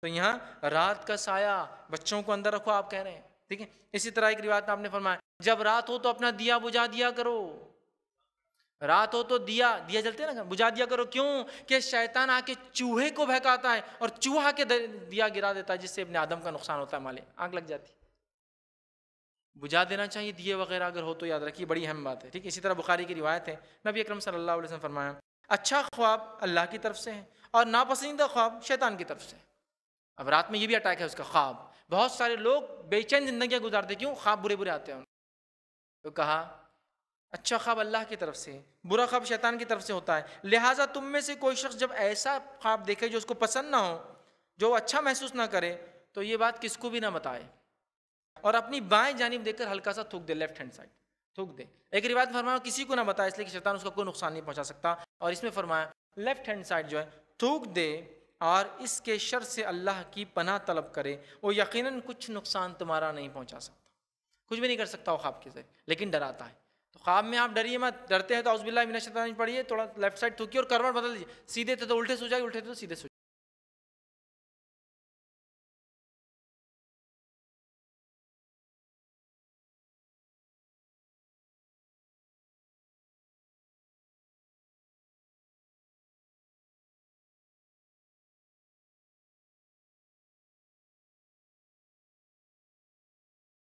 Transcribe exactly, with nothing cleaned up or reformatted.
تو یہاں رات کا سایہ بچوں کو اندر رکھو آپ کہہ رہے ہیں، ٹھیک ہے۔ اسی طرح ایک روایت میں آپ نے فرمایا جب رات ہو تو اپنا دیا بجھا دیا کرو، رات ہو تو دیا دیا جلتے ہیں نا بجھا دیا کرو، کیوں کہ شیطان آ کے چوہے کو بہکاتا ہے اور چوہا کے دیا گرا دیتا ہے، جس سے ابن آدم کا نقصان ہوتا ہے، مالے آنکھ لگ جاتی۔ بجھا دینا چاہیے دیے وغیرہ اگر ہو تو، یاد رکھیے بڑی اہم بات ہے، ٹھیک ہے۔ اسی طرح بخاری کی روایت ہے، نبی اکرم صلی اللہ علیہ وسلم فرمایا اچھا خواب اللہ کی طرف سے ہے اور ناپسندیدہ خواب شیطان کی طرف سے ہے۔ اب رات میں یہ بھی اٹیک ہے اس کا، خواب۔ بہت سارے لوگ بے چین زندگیاں گزارتے، کیوں؟ خواب برے برے آتے ہیں۔ تو کہا اچھا خواب اللہ کی طرف سے، برا خواب شیطان کی طرف سے ہوتا ہے، لہٰذا تم میں سے کوئی شخص جب ایسا خواب دیکھے جو اس کو پسند نہ ہو، جو اچھا محسوس نہ کرے، تو یہ بات کس کو بھی نہ بتائے اور اپنی بائیں جانب دیکھ کر ہلکا سا تھوک دے، لیفٹ ہینڈ سائڈ تھوک دے۔ ایک روایت میں فرمایا کسی کو نہ بتائے، اس لیے کہ شیطان اس کا کوئی نقصان نہیں پہنچا سکتا، اور اس میں فرمایا لیفٹ ہینڈ سائڈ جو ہے تھوک دے اور اس کے شر سے اللہ کی پناہ طلب کرے، وہ یقیناً کچھ نقصان تمہارا نہیں پہنچا سکتا، کچھ بھی نہیں کر سکتا وہ خواب کے ذریعے، لیکن ڈراتا ہے۔ تو خواب میں آپ ڈریے مت، ڈرتے ہیں تو اعوذ باللہ من الشیطان پڑھیے، تھوڑا لیفٹ سائڈ تھوکیے اور کروٹ بدل دیجیے، سیدھے تھے تو الٹے سو جائے، الٹے تھے تو سیدھے سو